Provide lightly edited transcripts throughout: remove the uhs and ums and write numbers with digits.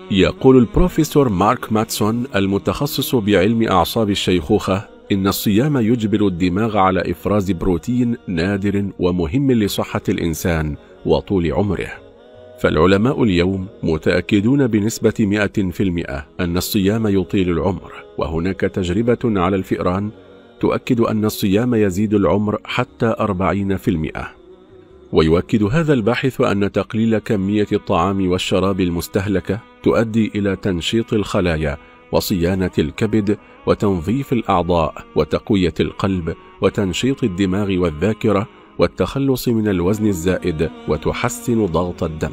يقول البروفيسور مارك ماتسون المتخصص بعلم أعصاب الشيخوخة إن الصيام يجبر الدماغ على إفراز بروتين نادر ومهم لصحة الإنسان وطول عمره. فالعلماء اليوم متأكدون بنسبة 100% أن الصيام يطيل العمر، وهناك تجربة على الفئران تؤكد أن الصيام يزيد العمر حتى 40%. ويؤكد هذا الباحث أن تقليل كمية الطعام والشراب المستهلكة تؤدي إلى تنشيط الخلايا وصيانة الكبد وتنظيف الأعضاء وتقوية القلب وتنشيط الدماغ والذاكرة والتخلص من الوزن الزائد وتحسن ضغط الدم.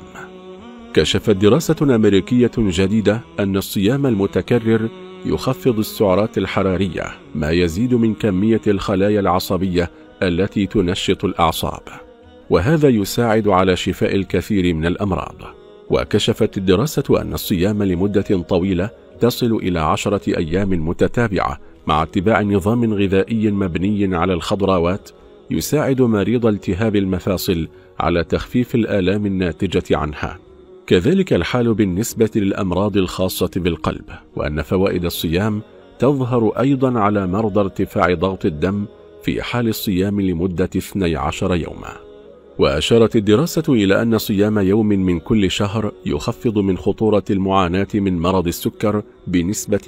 كشفت دراسة أمريكية جديدة أن الصيام المتكرر يخفض السعرات الحرارية، ما يزيد من كمية الخلايا العصبية التي تنشط الأعصاب، وهذا يساعد على شفاء الكثير من الأمراض. وكشفت الدراسة أن الصيام لمدة طويلة تصل إلى 10 أيام متتابعة مع اتباع نظام غذائي مبني على الخضروات يساعد مريض التهاب المفاصل على تخفيف الآلام الناتجة عنها. كذلك الحال بالنسبة للأمراض الخاصة بالقلب، وأن فوائد الصيام تظهر أيضا على مرضى ارتفاع ضغط الدم في حال الصيام لمدة 12 يوما. وأشارت الدراسة إلى أن صيام يوم من كل شهر يخفض من خطورة المعاناة من مرض السكر بنسبة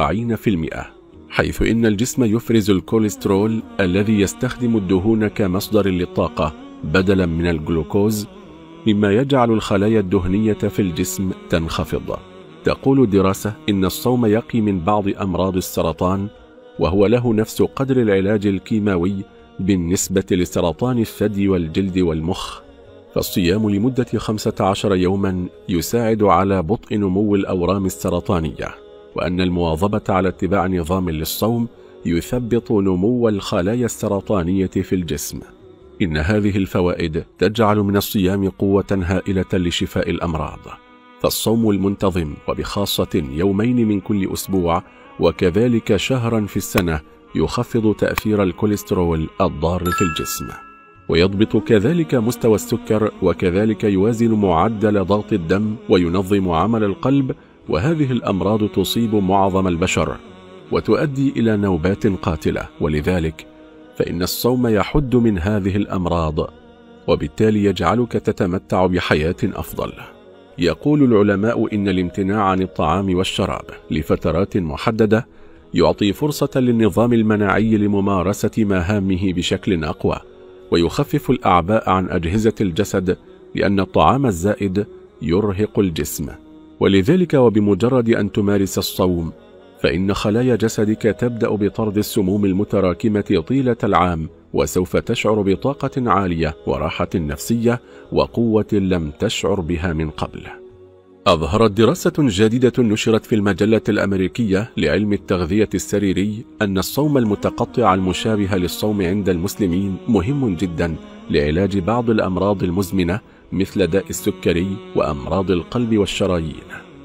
40%، حيث إن الجسم يفرز الكوليسترول الذي يستخدم الدهون كمصدر للطاقة بدلا من الجلوكوز، مما يجعل الخلايا الدهنية في الجسم تنخفض. تقول الدراسة إن الصوم يقي من بعض أمراض السرطان، وهو له نفس قدر العلاج الكيماوي بالنسبة لسرطان الثدي والجلد والمخ. فالصيام لمدة 15 يوما يساعد على بطء نمو الأورام السرطانية، وأن المواظبة على اتباع نظام للصوم يثبط نمو الخلايا السرطانية في الجسم. إن هذه الفوائد تجعل من الصيام قوة هائلة لشفاء الأمراض. فالصوم المنتظم، وبخاصة يومين من كل أسبوع وكذلك شهرا في السنة، يخفض تأثير الكوليسترول الضار في الجسم، ويضبط كذلك مستوى السكر، وكذلك يوازن معدل ضغط الدم وينظم عمل القلب، وهذه الأمراض تصيب معظم البشر وتؤدي إلى نوبات قاتلة، ولذلك فإن الصوم يحد من هذه الأمراض، وبالتالي يجعلك تتمتع بحياة أفضل. يقول العلماء إن الامتناع عن الطعام والشراب لفترات محددة يعطي فرصة للنظام المناعي لممارسة مهامه بشكل أقوى، ويخفف الأعباء عن أجهزة الجسد، لأن الطعام الزائد يرهق الجسم. ولذلك وبمجرد أن تمارس الصوم فإن خلايا جسدك تبدأ بطرد السموم المتراكمة طيلة العام، وسوف تشعر بطاقة عالية وراحة نفسية وقوة لم تشعر بها من قبل. أظهرت دراسة جديدة نشرت في المجلة الأمريكية لعلم التغذية السريري أن الصوم المتقطع المشابه للصوم عند المسلمين مهم جدا لعلاج بعض الأمراض المزمنة مثل داء السكري وأمراض القلب والشرايين.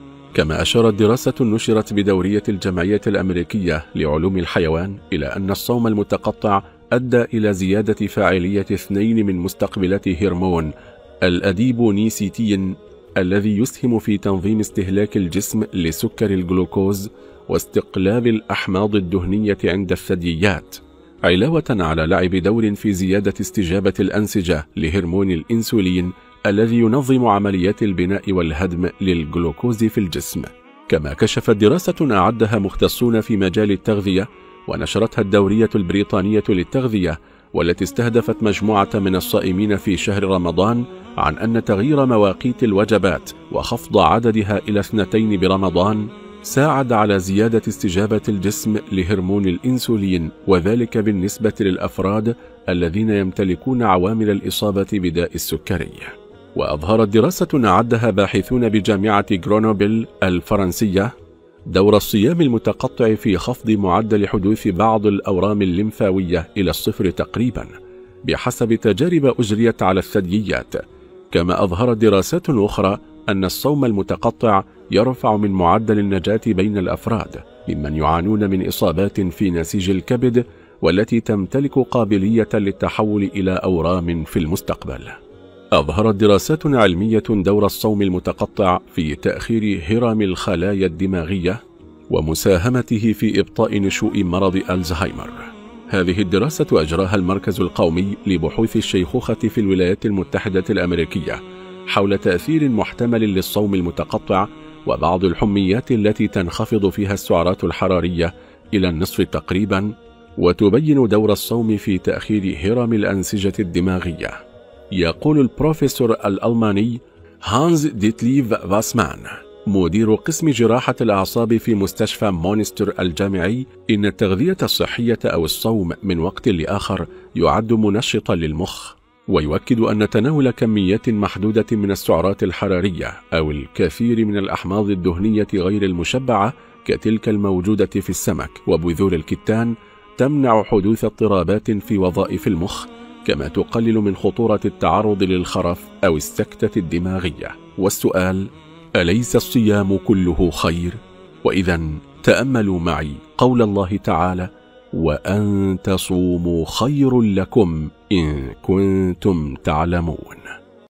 كما أشارت دراسة نشرت بدورية الجمعية الأمريكية لعلوم الحيوان إلى أن الصوم المتقطع أدى إلى زيادة فاعلية 2 من مستقبلات هرمون الأديبونيسيتين الذي يسهم في تنظيم استهلاك الجسم لسكر الجلوكوز واستقلاب الأحماض الدهنية عند الثدييات، علاوة على لعب دور في زيادة استجابة الأنسجة لهرمون الإنسولين الذي ينظم عمليات البناء والهدم للجلوكوز في الجسم. كما كشفت دراسة أعدها مختصون في مجال التغذية ونشرتها الدورية البريطانية للتغذية، والتي استهدفت مجموعة من الصائمين في شهر رمضان، عن أن تغيير مواقيت الوجبات وخفض عددها إلى 2 برمضان ساعد على زيادة استجابة الجسم لهرمون الإنسولين، وذلك بالنسبة للأفراد الذين يمتلكون عوامل الإصابة بداء السكري. وأظهرت دراسة أعدها باحثون بجامعة غرونوبل الفرنسية دور الصيام المتقطع في خفض معدل حدوث بعض الأورام الليمفاوية إلى 0 تقريبا بحسب تجارب أجريت على الثدييات. كما أظهرت دراسات أخرى أن الصوم المتقطع يرفع من معدل النجاة بين الأفراد ممن يعانون من إصابات في نسيج الكبد والتي تمتلك قابلية للتحول إلى أورام في المستقبل. أظهرت دراسات علمية دور الصوم المتقطع في تأخير هرم الخلايا الدماغية ومساهمته في إبطاء نشوء مرض ألزهايمر. هذه الدراسة أجراها المركز القومي لبحوث الشيخوخة في الولايات المتحدة الأمريكية حول تأثير محتمل للصوم المتقطع وبعض الحميات التي تنخفض فيها السعرات الحرارية إلى النصف تقريبا، وتبين دور الصوم في تأخير هرم الأنسجة الدماغية. يقول البروفيسور الألماني هانز ديتليف فاسمان مدير قسم جراحة الأعصاب في مستشفى مونستر الجامعي إن التغذية الصحية أو الصوم من وقت لآخر يعد منشطا للمخ، ويؤكد أن تناول كميات محدودة من السعرات الحرارية أو الكثير من الأحماض الدهنية غير المشبعة كتلك الموجودة في السمك وبذور الكتان تمنع حدوث اضطرابات في وظائف المخ، كما تقلل من خطورة التعرض للخرف أو السكتة الدماغية. والسؤال: أليس الصيام كله خير؟ وإذا تأملوا معي قول الله تعالى: وأن تصوموا خير لكم إن كنتم تعلمون.